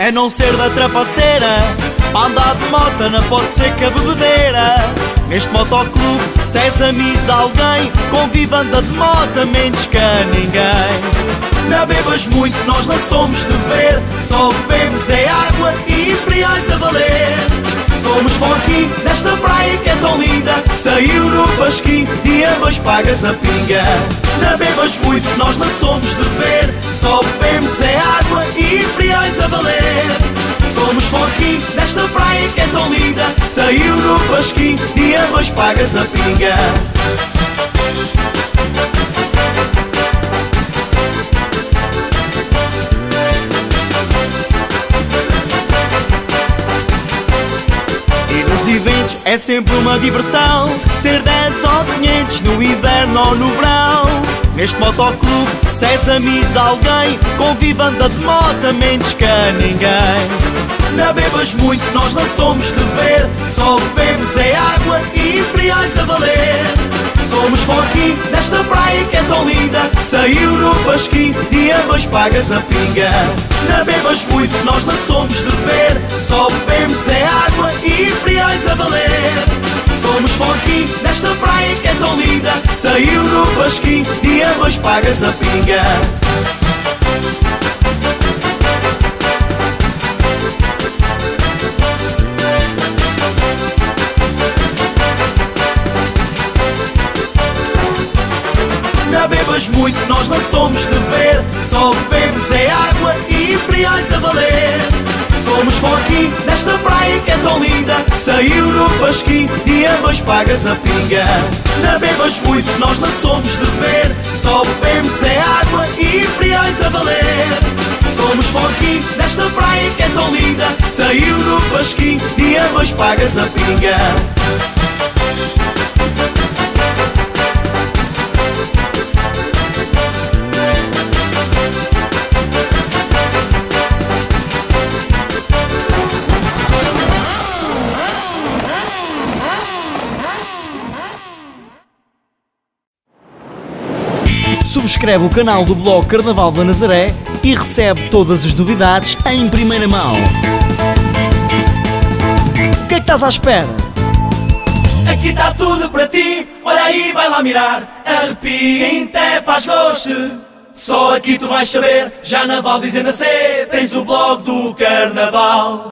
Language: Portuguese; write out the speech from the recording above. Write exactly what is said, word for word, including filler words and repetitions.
é não ser da trapaceira. Andar de moto não pode ser que a bebedeira. Neste motoclube, se és amigo de alguém, convive, anda de moto, menos que a ninguém. Não bebas muito, nós não somos de beber, só bebemos é água e imperiais a valer. Somos forquinho desta praia que é tão linda, saiu no pasquim e ambas pagas a pinga. Não bebas muito, nós não somos de beber, só bebemos é água e imperiais a valer. Somos forquinho desta praia que é tão linda, saiu no pasquim e ambas pagas a pinga. Nos eventos é sempre uma diversão, ser dez ou quinhentos no inverno ou no verão. Neste motoclube, se és amigo de alguém, convive, anda de moto, menos que a ninguém. Não bebas muito, nós não somos de beber, só bebemos é água e imperiais a valer. Somos forquinho desta praia que é tão linda, saiu no pasquim e ambas pagas a pinga. Não bebas muito, nós não somos de beber, só bebemos é água e imperiais a valer. Somos forquinho desta praia que é tão linda, saiu no pasquim e ambas pagas a pinga. Não bebas muito, nós não somos de beber, só bebemos é água e imperiais a valer. Somos forquinho desta praia que é tão linda, saiu no pasquim e ambas pagas a pinga. Não bebas muito, nós não somos de beber, só bebemos é água e imperiais a valer. Somos forquinho desta praia que é tão linda, saiu no pasquim e ambas pagas a pinga. Subscreve o canal do blog Carnaval da Nazaré e recebe todas as novidades em primeira mão. O que é que estás à espera? Aqui está tudo para ti, olha aí, vai lá mirar. Arrepia, até faz gosto. Só aqui tu vais saber, já na Val Dizenda C tens o blog do Carnaval.